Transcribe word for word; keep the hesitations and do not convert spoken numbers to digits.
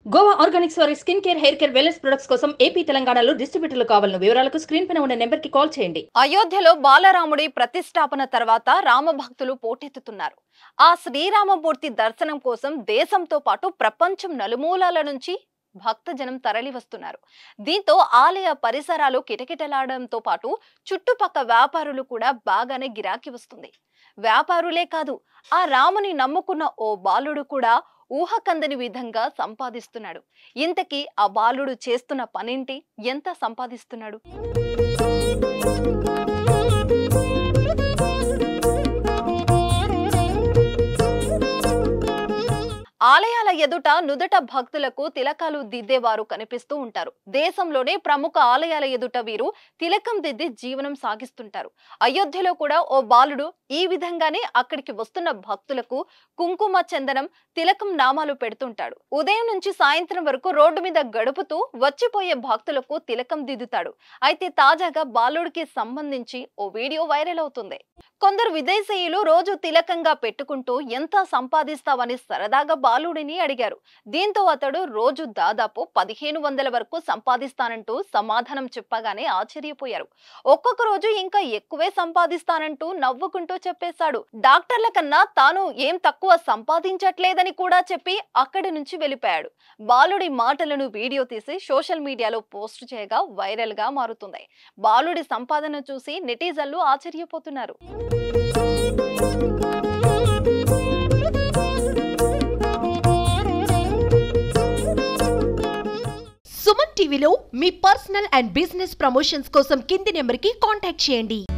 Goa organics వారి skin care, hair care, wellness products కోసం AP, తెలంగాణలో డిస్ట్రిబ్యూటర్లు కావాలను వివరాలకు స్క్రీన్ పైన ఉన్న నెంబర్ కి కాల్ చేయండి. అయోధ్యలో బాలరాముడి ప్రతిష్టాపన తర్వాత రామభక్తులు పోటెత్తుతున్నారు. ఆ శ్రీరామమూర్తి దర్శనం కోసం దేశంతో పాటు ప్రపంచం నలుమూలల నుంచి భక్తజనం తరలి వస్తున్నారు. దీంతో ఆలయ పరిసరాలు కిటకిటలాడడంతో పాటు చుట్టుపక్క వ్యాపారులు కూడా బాగానే గిరాకీ వస్తుంది. వ్యాపారులే కాదు, ఆ రాముని నమ్ముకున్న ఓ బాలుడు కూడా ఊహకందని విధంగా సంపాదిస్తున్నాడు. ఇంతకీ ఆ బాలుడు చేస్తున్న పనేంటి, ఎంత సంపాదిస్తున్నాడు? ఆలయాల ఎదుట నుదట భక్తులకు తిలకాలు దిద్దేవారు కనిపిస్తూ ఉంటారు. దేశంలోనే ప్రముఖ ఆలయాల ఎదుట వీరు తిలకం దిద్ది జీవనం సాగిస్తుంటారు. అయోధ్యలో కూడా ఓ బాలుడు ఈ విధంగానే అక్కడికి వస్తున్న భక్తులకు కుంకుమ, చందనం, తిలకం నామాలు పెడుతుంటాడు. ఉదయం నుంచి సాయంత్రం వరకు రోడ్డు మీద గడుపుతూ వచ్చిపోయే భక్తులకు తిలకం దిద్దుతాడు. అయితే తాజాగా బాలుడికి సంబంధించి ఓ వీడియో వైరల్ అవుతుంది. కొందరు విదేశీయులు రోజు తిలకంగా పెట్టుకుంటూ ఎంత సంపాదిస్తావని సరదాగా బాలుడిని అడిగారు. దీంతో అతడు రోజు దాదాపు పదిహేను వందల వరకు సంపాదిస్తానంటూ సమాధానం చెప్పగానే ఆశ్చర్యపోయారు. ఒక్కొక్క రోజు ఇంకా ఎక్కువే సంపాదిస్తానంటూ నవ్వుకుంటూ చెప్పేశాడు. డాక్టర్ల కన్నా తాను ఏం తక్కువ సంపాదించట్లేదని కూడా చెప్పి అక్కడి నుంచి వెళ్ళిపోయాడు. బాలుడి మాటలను వీడియో తీసి సోషల్ మీడియాలో పోస్ట్ చేయగా వైరల్ గా మారుతుంది. బాలుడి సంపాదన చూసి నెటిజన్లు ఆశ్చర్యపోతున్నారు. సుమన్ టీవీలో మీ పర్సనల్ అండ్ బిజినెస్ ప్రమోషన్స్ కోసం కింది నెంబర్కి కాంటాక్ట్ చేయండి.